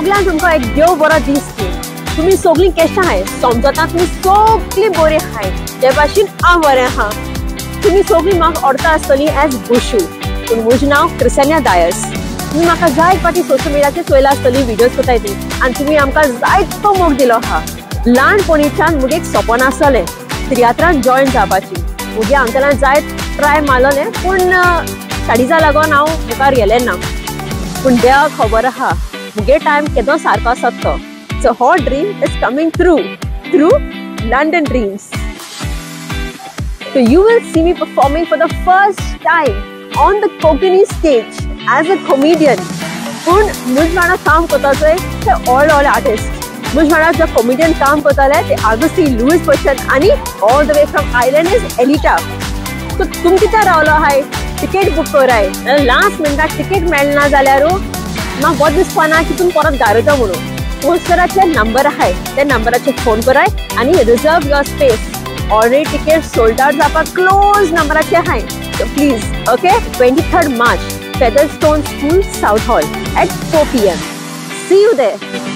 सगळ्यांक तुमकां एक देव बरो दीस दी. तुम्ही सगळीं कशें आहाय समजता, तुम्ही सगळीं बरी आहाय ते भाशेन हांव बरें आहा. तुम्ही सगळीं म्हाका ओडता आसतलीं एज बुशू, पूण म्हजें नांव क्रिस्तान्या डायर्स. तुम्ही म्हाका जायत फावटी सोशल मिडियाचेर चोयला आसतलीं व्हिडियोज कोताय ती, आनी तुम्ही आमकां जायतो मोग दिलो आहा. ल्हानपणीच्यान म्हजें एक सपन आसलें तियात्रान जॉयन जावपाची. म्हज्या अंकलान जायत ट्राय मारलेलें, पूण स्टडीजा लागून हांव मुखार गेलें ना. पूण देवाक खबर आहा म्हगे टायम केदो सारको आसता. So her dream is coming through London Dreams. So you will see me performing for the first time on the Konkani stage as a comedian. पण मुझ वांगडा काम करताचे ते all artists. मुझ वांगडा जो comedian काम करताले ते आगस्ती लुईस पर्सन आणि all the way from Ireland is Elita. So तुम किती रावलो आहाय टिकेट बुक कराय. लास्ट मिनिटाक टिकेट मेळना जाल्यार म्हाका बहुत दिसपाना की तुम परत गारता म्हणून. पोस्टराचे नंबर आहे त्या नंबराचे फोन कराय आणि reserve your space. Already ticket sold out जावपाक क्लोज नंबराचे आहे. So please okay 23rd March, Featherstone School, South Hall at 4 PM. See you there.